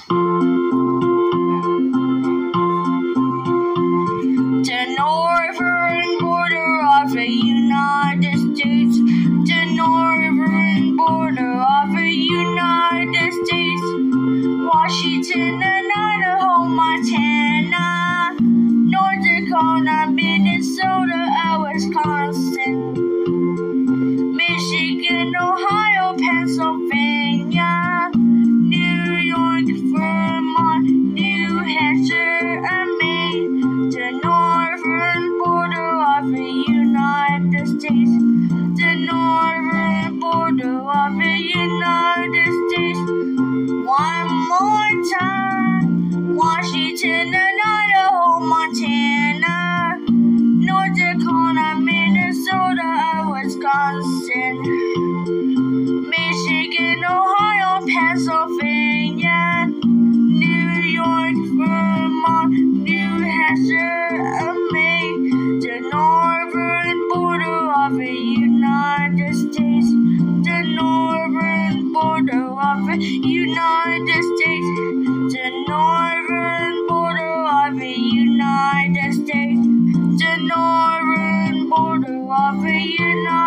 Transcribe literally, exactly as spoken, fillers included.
The northern border of the United States, the northern border of the United States, Washington and Idaho, Montana, North Dakota, Minnesota, and Wisconsin, Michigan, Ohio, Pennsylvania, New York, Vermont, New Hampshire, and Maine, the northern border of the United States, the northern border of the United States. One more time, Washington and Idaho, Montana, North Dakota, Minnesota, and Wisconsin, Michigan, Ohio, Pennsylvania, New York, Vermont, New Hampshire, and Maine, the northern border of the United States, the northern border of the United States, the northern border of the United States, the northern border of the United States.